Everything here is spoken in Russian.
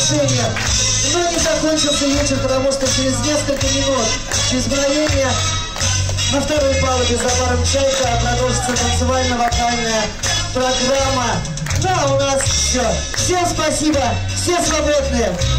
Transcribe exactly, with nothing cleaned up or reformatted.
приглашение. Но не закончился вечер, потому что через несколько минут, через мгновение, на второй палубе за баром «Чайка» продолжится танцевально-вокальная программа. Да, у нас все. Всем спасибо, все свободные.